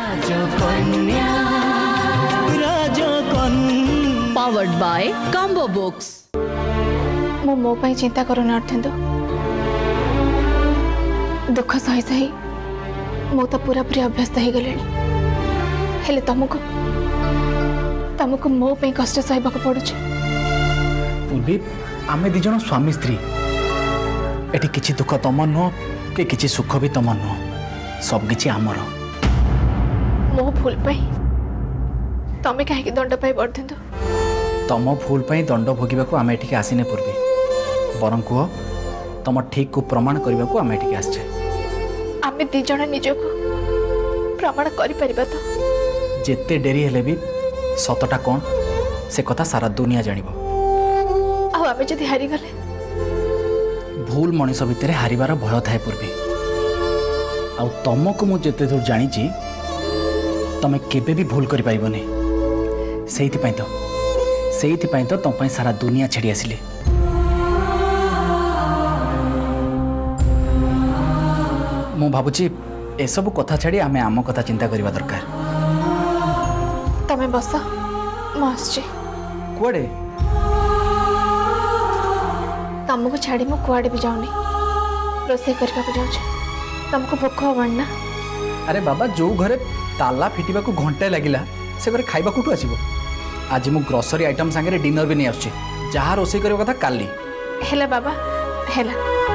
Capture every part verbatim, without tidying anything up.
राजकन्या राजकन्या powered by combo books. मो मो पाई चिंता करू नर्थेंदु दुख सही सही मो तो पूरा पूरी अभ्यस्त हो गले हेले तुमको तुमको मो पे कष्ट सहबाक पड़ुछ। पूर्वी आमे दी जन स्वामी स्त्री एटी किछि दुख तम नुह कि किछि सुख भी तम नुह सब किछि आमर। मो भूल पाई तमे काहे दंड पाई बर्धेंदु तम भूल पाई दंड भोगिबाकू आमे एठी आसीने पूर्वी बरं कह तम ठीक को प्रमाण करने को आम एठी आछे। आमे दी जण निजको प्रमाण करि परिबा तो जेते डेरी हेले भी सतटा कौन से कथा सारा दुनिया जानिबो। आ आमे जदि हारि गले भूल मनीष भितर हारिबार भय थाए पूर्वी आ तुमको मु जेते दूर जानी तमे केबे भी भूल करि पाइबनी सेइथिपाई तो सेइथिपाई तो तुम पई सारा दुनिया छेड़ी आसिले। मु भाबुची एसबू कथा छाड़ी आमे आम कथा चिंता करबा दरकार। तमे बस मस्चे कुआडे तुमको छाड़ी मु कुआडे भी जाऊनी रोसे करबा को जाउछ तुमको भूख हवन ना। अरे बाबा जो घरे ताला फिटिबा को घंटे लागिला से घरे खाइबा कुटू आसीबो। आज मु ग्रोसरी आइटम संगे डिनर भी नहीं आछी जहा रोसे करबा कथा काली हेला बाबा हेला।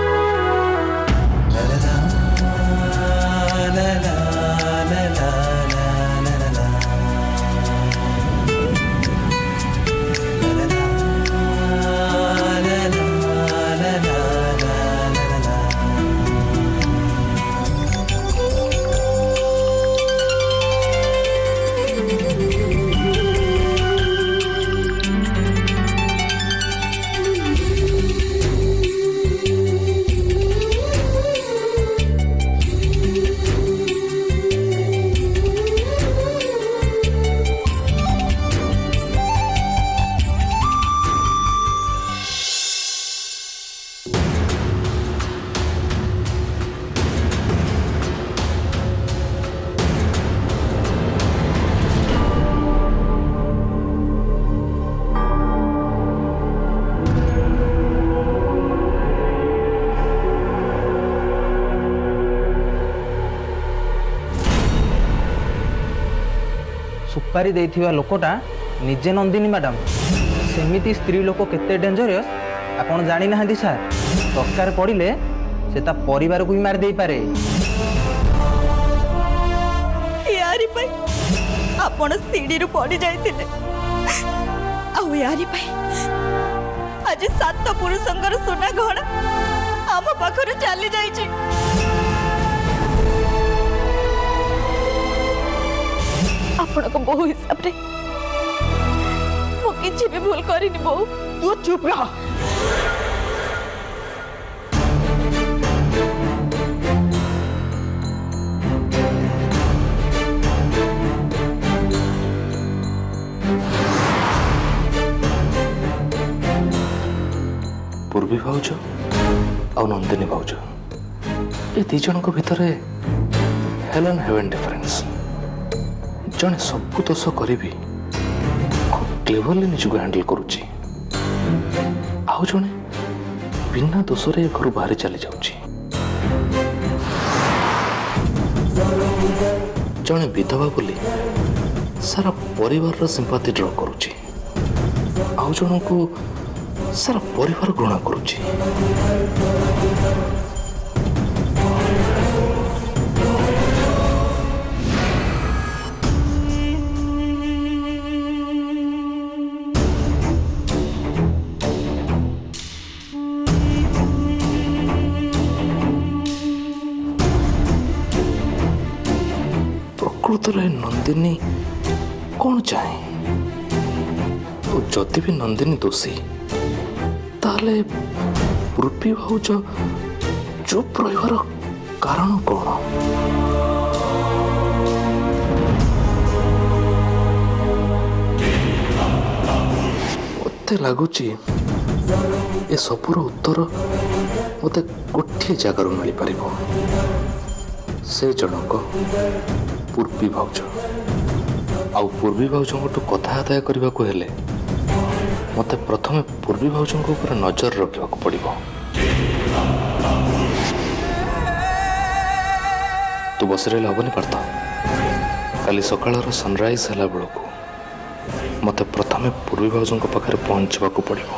सुपारी देथिबा लोकटा निजे नंदिनी मैडम सेमिति स्त्री लोक केते डेंजरस आपण जानि नाहंती सर। दरकार पड़िले से ता परिवार को भी मार दे पारे। यारी भाई आपण सीढ़ी रु पड़ी जाइतिले आ यारी भाई आज सात पुरुषंकर सोना घड़ा आम पाखर चली जाइछि। आपण को बहु हिसाब रे मो किछि भी भूल करिनी बहु। तू चुप रह। पूर्वी भाउज आ नंदिनी भाउज ये दी जन भितर हेल एंड हेवन डिफरेंस। जने सबू दोष करी खूब क्लेवरली निजको हैंडल करुच्ची आउ जने बिना दोष रे घर बाहर चली जाउची। जने विधवा बोली सारा परिवार सिंपाथी ड्र करुच्ची आउ जन को सारा परिवार घृणा करुच्ची। प्रकृत नंदिनी कौन चाहे तो जदि भी नंदिनी दोषी ताले पूर्वी भाउज चुप रहिबार कारण कौन? मते लगुची ए सबुर उत्तर मते गोटे जगार मिल पार से जनक पूर्वी भाउज आउ पूर्वी भाउजों कथा आदाय करने को हेले मते प्रथमे पूर्वी भाउजों ऊपर नजर रखा पड़ो। तू बस रही हेनी पार्थ काली सकाळ सनराइज है बेलू मत प्रथमे पूर्वी भाउजों पाखे पहुंचवा पड़ो।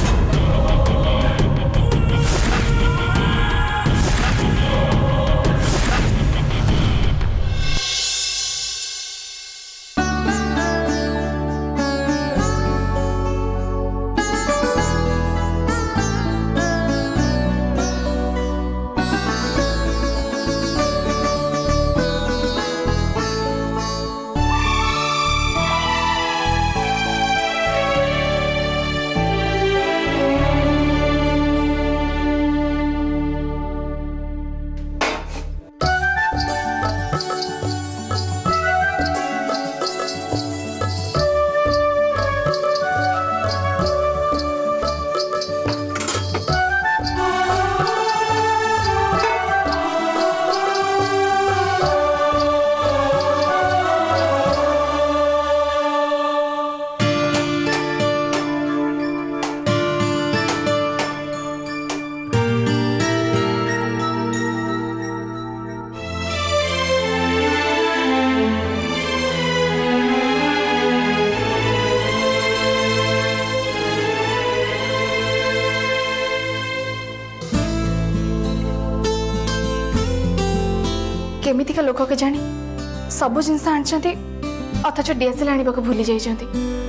केमितिका लोक के जानी सब जिनस आनी अथच डीएसएल आने को भूली जाइछंती।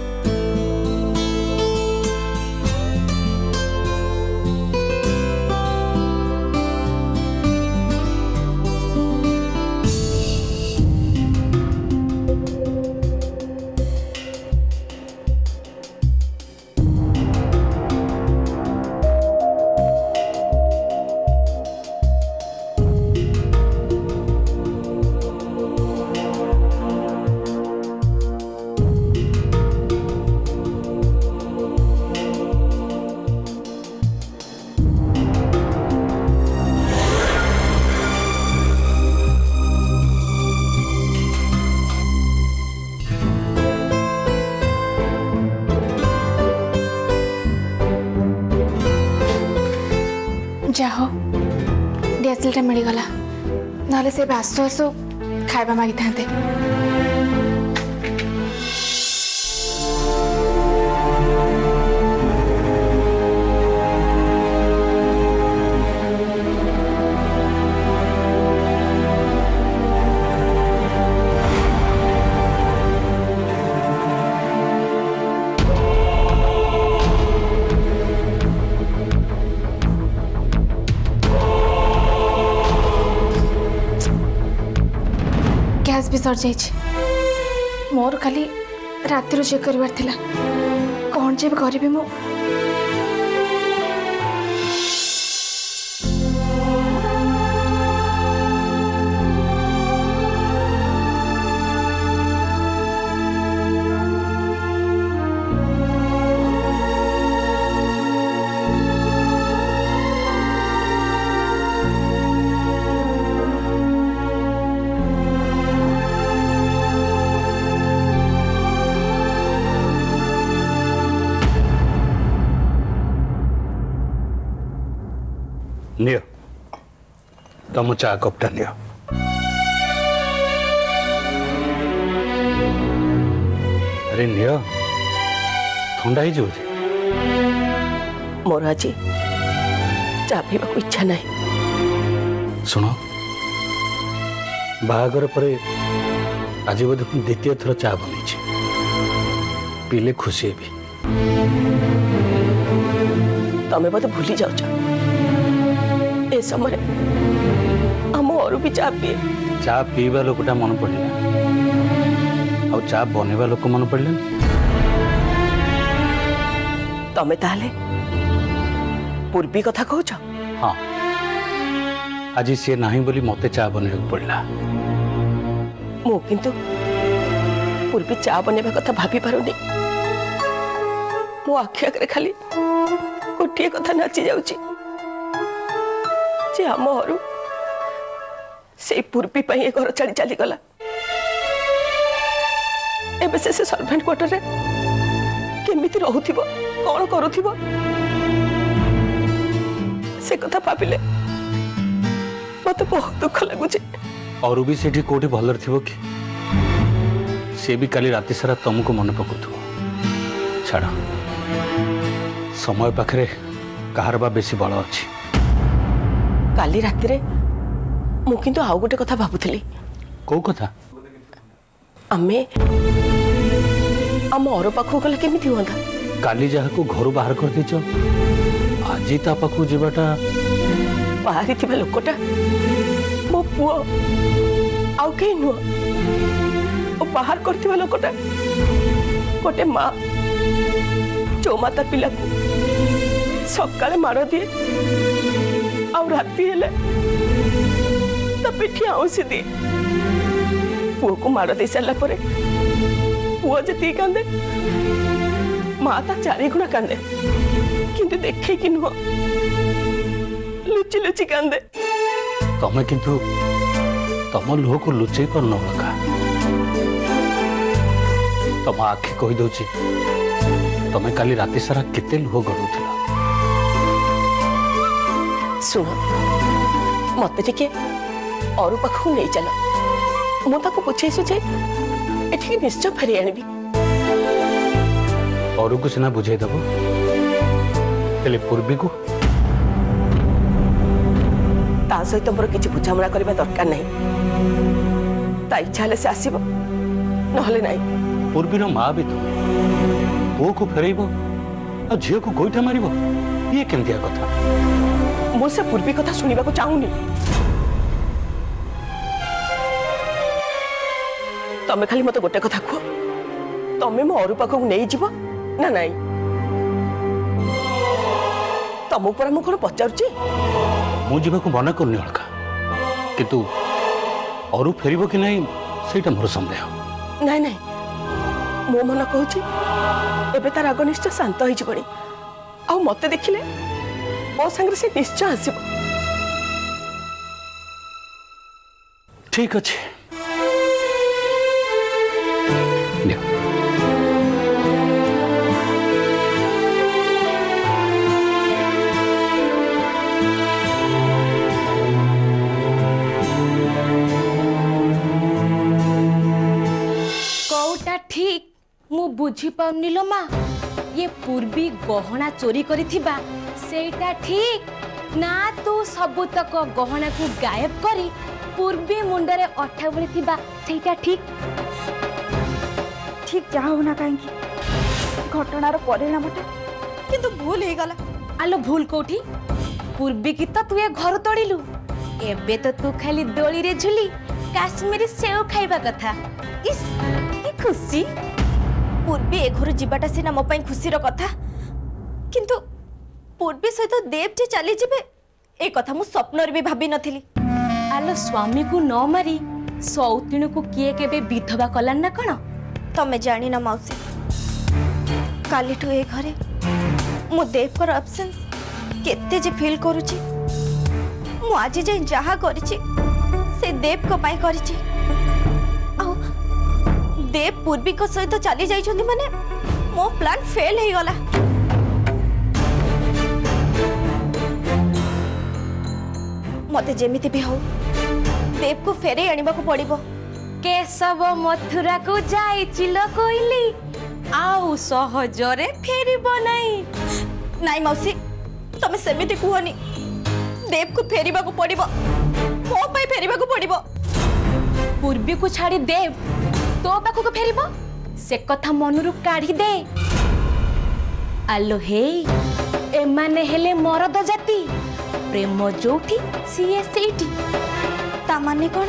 जाहो डीएसएल मिलगला ना से आसु आसु खाଇବା मागी था। गैस भी सर जाइए मोर खाली राति चेक करार थिला कौन जे करी मु नियो तुम चा कपटा नियो। अरे नियो ठंडा ही जाऊँ मोर आज चा पीवा को इच्छा नहीं। सुनो बाहागर परे आज बोध द्वितीय थर चा बनी पीले खुशी भी तमें बोध भूली जाओ ए समय आम और भी चा पी चा पीवा लोकटा मन पड़े आ चा बनवा लोक मन पड़े तमें ताले पूर्वी कथा कहछ। हाँ आज सी ना बोली मते चा बनवा पड़ला मु किंतु पूर्वी चा बनवा कथा भाभी पारुनी मो आखि आगे खाली गोटे कथा नाची जाउची जे आम घर से पूर्वी घर छाड़ी चली गला एबे से से सर्वेंट क्वार्टर रे केमिति रहउथिबो कोन करूथिबो से कथा भाबिले मते बहुत दुख लागुचे। और भी सेठी कोठी भलर थिबो कि से भी काली राति सारा तुमको मन पकुथो। छाड़ समय पाखरे कहार बा बेसी बल अछि। काली राति रे मु किंतु आउ गोटे कथा भाबुथली। को कथा? आमे आम और पाखु गले केमिति होंदा? काली जहा को घर बाहर कर देछ आज ता पाखु जेबाटा बाहरी थिबा लोकटा मो पुओ आउ के नु ओ बाहर करथिबा लोकटा गोटे माँ जो माता पिला को सकाळे मार दिए आउ राति हेले ता पिठी आउसी दिए। पुओ को मार दे सारा पर पुओ जति कांदे माँ ता चारि गुणा कांदे किंतु देखे कि नुह लुचि लुचि कांदे। तमे किंतु तम लुह को लुचई पर न लगा तम आखि कहि दउची तमे काली राति सारा केते लुह गडुथिला। सुन मते टिके और पाखु नहीं चलो मु ताको पूछे सुझे एठी निश्चय फेरी आनिबी। और को सिना बुझे दबो हेले पूर्वी को ता सहित मोर किछि बुझामणा करबा दरकार नहीं। ता इच्छा ले से आसीबो नहले नहीं। पूर्वीर माँ भी तुम पुओ को फेरइब आ झील को गोईठा मारिब ये केमतिया कथा? मु से पूर्वी कथा सुनिबा को चाहूनी। तमे खाली मते गोटे कथा कह तमे मो और पाखु नहीं जीव ना नहीं? तमु पर मु कोन पचारुची? मु जीवा को मना करनी अलका किंतु और फेरिबो कि नहीं सेटा मोर संदेह। नहीं नहीं मो मन कहूची एबे तार राग निश्चय शांत होई जिवणी आ मते देखिले मो संगे से निश्चय आसीबो। ठीक अछि नियो। कौटा ठीक मु बुझी पाउनी लो माँ ये पूर्वी गहना चोरी करिथिबा सेटा ठीक ना तू सबुतक गहना को गायब करी पूर्वी मुंडरे अठा भरी थिबा सेटा ठीक? ठीक जहा होना कहीं घटनार परिणामटा किंतु भूल हे गला। आलो भूल कोठी? पूर्वी की तो तू ए घर तोड़िलु एबे तो तू खाली दोली रे झुली काश्मीरी सेव खाइबा कथा। इस की खुशी पूर्वी ए घर जीवाटा सिना मो पई खुशीर कथा किंतु पूर्वी सहित देव जे चली जिबे ए कथा मु स्वप्नर भी भाबी नथिली। आलो स्वामी को न मारी सौतिण को किए केबे विधवा कलान ना कण? तमे जानी ना मौसी काली ठु ए घरे मु देव कर अब्सेंस केते जे फील करूची। मु आज जे जहा करिची से देव को पाई करिची आ देव पूर्वी को सहित चली जाइछोंदी माने मो प्लान फेल हे गला। मते जेमिति भी हो देव को फेरे आनिबा को पड़िबो। केशव मथुरा को जाइचिलो कोइली आउ सहजरे फेरिबो नहीं। नाई मौसी तमे सेमिति कुहनी देव को फेरिबा को पड़िबो मो पई फेरिबा को पड़िबो। पूर्वी को छाड़ी देव तो पाखु को फेरिबो से कथा मनरु काढ़ी दे। आलो हे एमाने हेले मरद जाति प्रेम जोठी सीए सेठी ता माने कोन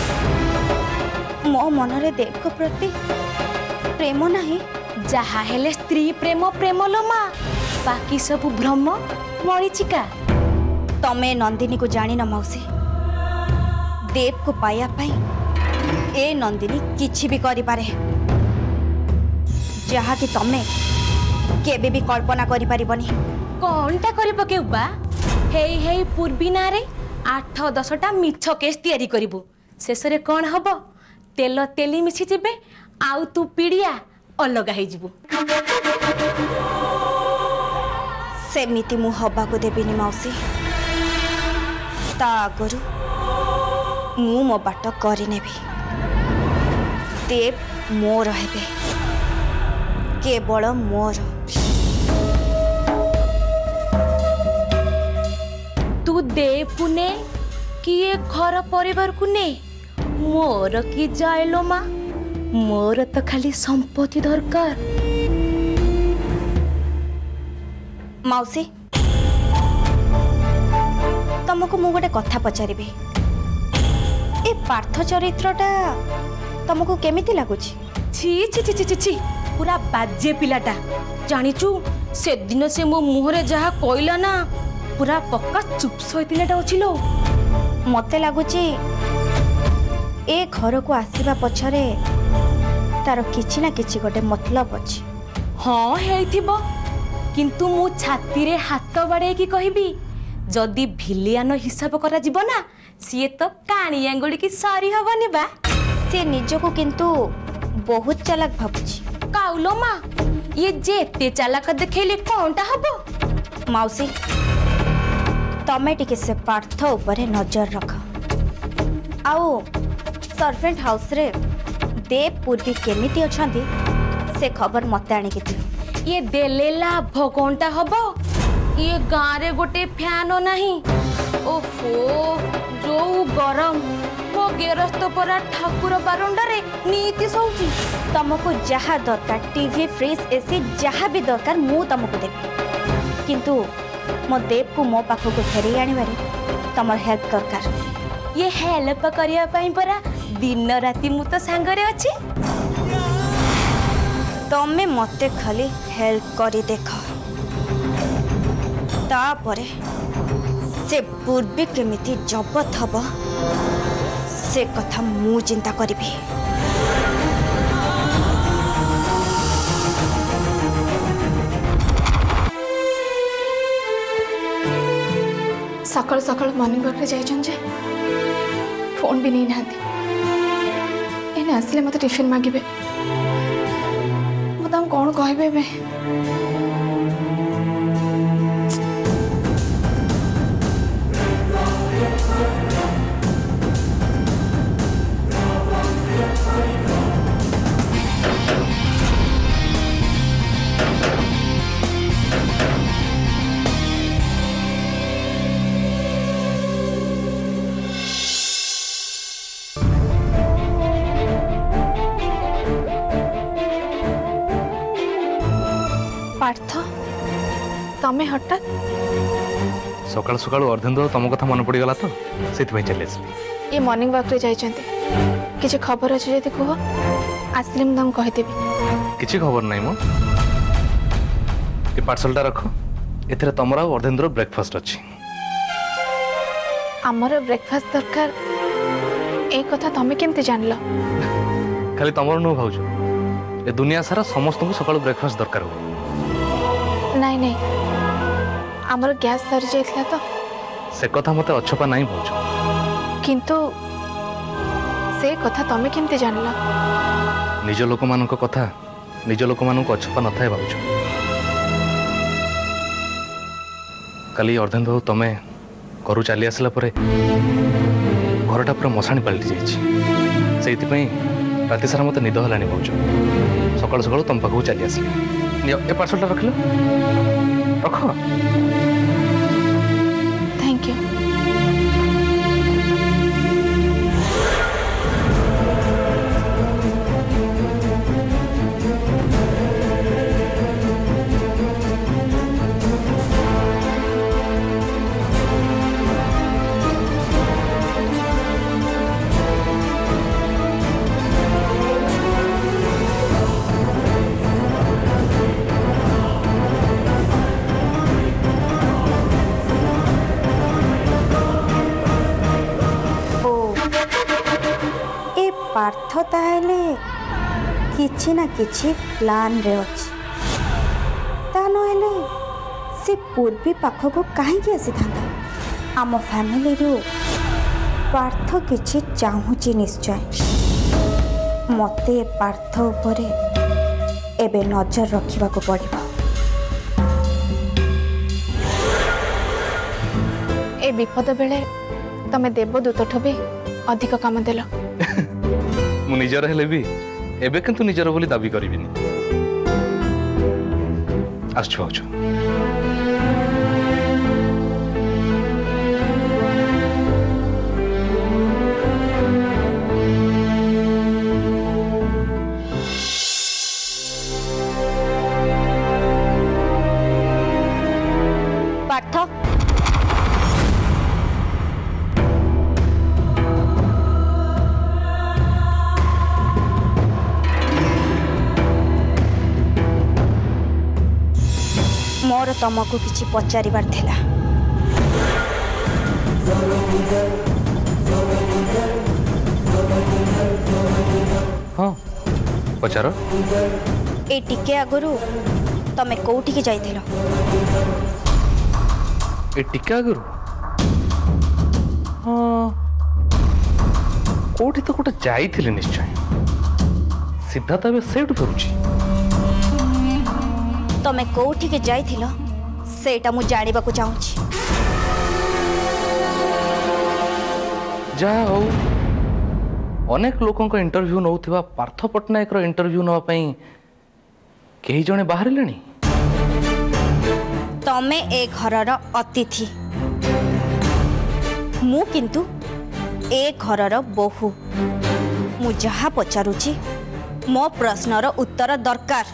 मो मनरे देव को प्रति प्रेम नाही जहा हेले स्त्री प्रेम प्रेम लो माँ बाकी सब भ्रम मरीचिका। तमे नंदिनी को जानी न मौसी देव को पाया पाई ए नंदिनी किछि भी करि पारे जहा कि तमे केबे भी कल्पना करि परिबनी। कोनटा करि पकेउबा हेई हेई पूर्वी नारे आठ दसटा मिछ केस तैयारी करिबु शेष रे कोन हबो तेल तेली मिछि जिबे आउ तू पीड़िया अलग हो सेमिति मु हवा को देविनी मौसी ता आगरु मु मो बाट करिनेबी देव मोर हेबे केवल मोर तू देव को ने किए घर परिवार को ने मोर की जाएलो माँ मोर तो खाली संपत्ति दरकार मौसी तुमको मु गोटे कथा पचारि ए पार्थ चरित्रटा तुमको केमिति लागुची छी छी छी छी छी पूरा बाजे पिलाटा जानिचु से दिन से मो मुहरे जहा कोइला ना पूरा पक्का चुप सैतिलाटा अछि लो मते लागुची ए घर को आसीबा पछरे तार किछि ना किछि गोटे मतलब अछि हाँ हेइथिबो किंतु मु छाती रे हाथ बाड़े की कहबी जदि भिलियान हिसाब करा जीव ना सीए तो काणी आंगुड़ी की सारी हबनी बा से निजको किंतु बहुत चालाक भाबुची काउलो माँ ये जेते चालाक देखैले कोनटा हबो मौसी तमे टिके से पार्थ ऊपर नजर रख आओ सर्वेंट हाउस रे देव पूर्वी केमिति अछंती से खबर मते आनी के दियो ये देले लाभ कोनटा हबो ये गाँ रे गोटे फैन नहीं ओफो जो गरम मो गेरस्त परा ठाकुर बारंडा रे नीति सौची तुमको जहाँ दरकार टीवी फ्रिज एसी जहाँ भी दरकार मु तुमको देबी किंतु मो देव को मो पाख को फेरी आनिबारे तमर हेल्प दरकार ये हेल्प करिया पई परा दिन राति मु तो सांगरे अछि तमे मते खाली हेल्प करी देख तापरे से पूर्वी केमिति जबत हब से कथा मु चिंता करिबी सकाल सकाल मॉर्निंग वॉक रे जाइछन जे फोन भी नहीं नाती एने आसले मते टिफिन मागिबे मदम कौन कहबे बे पार्थ तमे हठात सकाल सकाल अर्धेन्द्र तुम कथा मन पड़गला तो से चली ये मॉर्निंग वॉक रे जाइछन्ते किछि खबर अछि जति कह आसले म दम कहि देबी किछि खबर नाही मो ए पार्सलटा रख एथरे तमरा अर्धेन्द्र ब्रेकफास्ट अछि हमर ब्रेकफास्ट दरकार ए कथा तमे केमते जानलो खाली तमर नो भाउज ए दुनिया सारा समस्त को सकाल ब्रेकफास्ट दरकार हो नहीं नहीं हमर गैस सरी जाइतला तो से कथा मते अछपा नहीं भाउज किंतु से कथा तमे केमते जानला निज लोक मान कथा निज लोक मान अछपा न थाए भाउज काली अर्धेन्द्र बाबू तमे घर चली आसला परे घरटा पूरा मशाणी पलटि जाइए से राति सारा मत निद है भाउज सकाल सकाल तुम पाक चली आसली ए पार्सलटा रख लो रख थैंक यू पार्थ ताहले किछि ना किछि प्लान रे अछि ता नहेले से पूर्वी पाख को कहीं आसी था आम फैमिली रू पार्थ किछि चाहूची निश्चय मते पार्थ उपरे एबे नजर रखिबा को पड़िबा। ए विपद बेले तमे देवदूत ठो भी अधिक काम देल। मु निजर हेले भी एबे किंतु निजर बोली दाबी करिबिनी। आछु आछु पार्थ मोर तुमको किसी पचारिबार थिला। हाँ पचार ए टिके आगुरु तमे कोउठी के जाइथिलो? ए टिका गुरु हाँ कोठी तो कोटे जाइथिले निश्चय। सिद्धार्थ एबे सेठु फेरुची। तमे कोउठी के जाइथिलो सेटा मु जानिबा को चाहूची। जा हो अनेक लोकों का इंटरव्यू नौथिबा पार्थ पट्टनायक रो इंटरव्यू नवा पई केही जणे बाहरिलेनी। तमे ए घरर अतिथि मु किंतु ए घरर बहु। मु जहा पचारुची मो प्रश्नर उत्तर दरकार।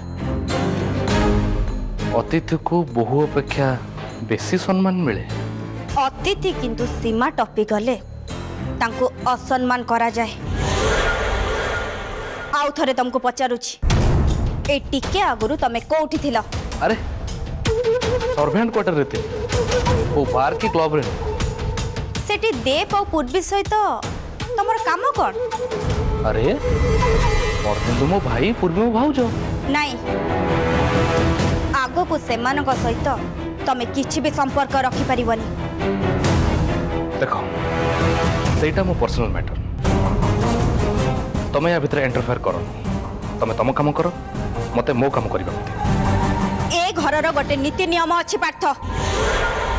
अतिथि को बहु अपेक्षा बेसी सम्मान मिले। अतिथि किंतु सीमा टपी गले तांको असम्मान करा जाए। आउ थरे तुमको पचारुची ए टिके आगुरु तमे कोउठी थिला? अरे सर्वेंट क्वार्टर रे थे ओ बार की क्लब रे। सेठी देव और पूर्वी सहित तमर काम कोन? अरे अर्जुन मो भाई पूर्वी मो भाउज। नहीं आगो को सेमानक सहित तमे किछि भी संपर्क रखि परिबनी। देखो सेटा मो पर्सनल मैटर। तमे या भीतर इंटरफेयर करो। तमे तम काम करो मते मो काम करिबा। ए घरर गोटे नीति नियम अछि पार्थ।